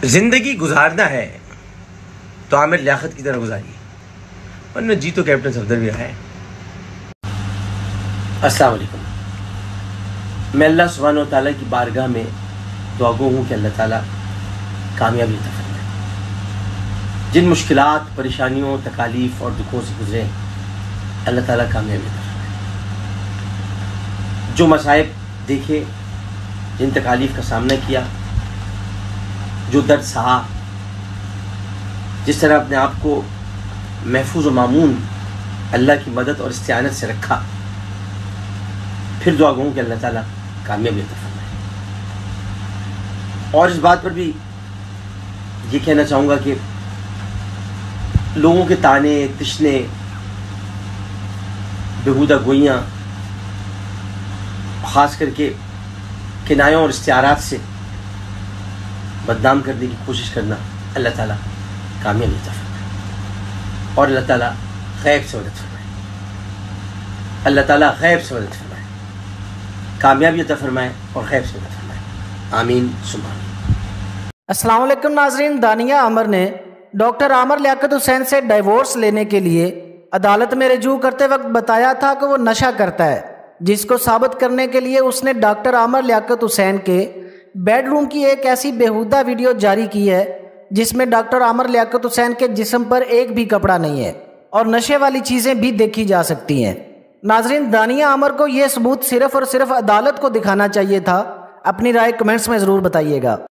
زندگی گزارنا ہے تو عامر لیاقت کی طرح گزاری، ورنہ جی تو کیپٹن صفدر بھی رہا ہے۔ السلام علیکم۔ میں اللہ سبحانہ و تعالیٰ کی بارگاہ میں دعا گو ہوں کہ اللہ تعالیٰ کامیابی عطا فرمائے۔ جن مشکلات، پریشانیوں، تکالیف اور دکھوں سے گزرے اللہ تعالیٰ کامیابی عطا فرمائے۔ جو مصائب دیکھے، جن تکالیف کا سامنا کیا، جو درد سہا، جس طرح اپنے آپ کو محفوظ و مامون اللہ کی مدد اور استعانت سے رکھا، پھر دعا گو کہ اللہ تعالیٰ کامیابی عطا فرمائے۔ اور اس بات پر بھی یہ کہنا چاہوں گا کہ لوگوں کے تانے، تشنے، بیہودہ گوئیاں، خاص کر کے کنایوں اور استعارات سے بدنام کرنے کی کوشش کرنا، اللہ تعالیٰ کامیابی عطا فرمائے اور اللہ تعالیٰ غیب سے مدد فرمائے۔ اللہ تعالیٰ غیب سے مدد فرمائے، کامیابی عطا فرمائے اور غیب سے مدد فرمائے۔ آمین ثم آمین۔ السلام علیکم ناظرین، دانیہ عامر نے ڈاکٹر عامر لیاقت حسین سے ڈائیورس لینے کے لیے عدالت میں رجوع کرتے وقت بتایا تھا کہ وہ نشہ کرتا ہے، جس کو ثابت کرنے کے لیے اس نے ڈاکٹر عامر لیاقت حسین کے بیڈ روم کی ایک ایسی بیہودہ ویڈیو جاری کی ہے جس میں ڈاکٹر عامر لیاقت حسین کے جسم پر ایک بھی کپڑا نہیں ہے اور نشے والی چیزیں بھی دیکھی جا سکتی ہیں۔ ناظرین، دانیہ عامر کو یہ ثبوت صرف اور صرف عدالت کو دکھانا چاہیے تھا۔ اپنی رائے کمنٹس میں ضرور بتائیے گا۔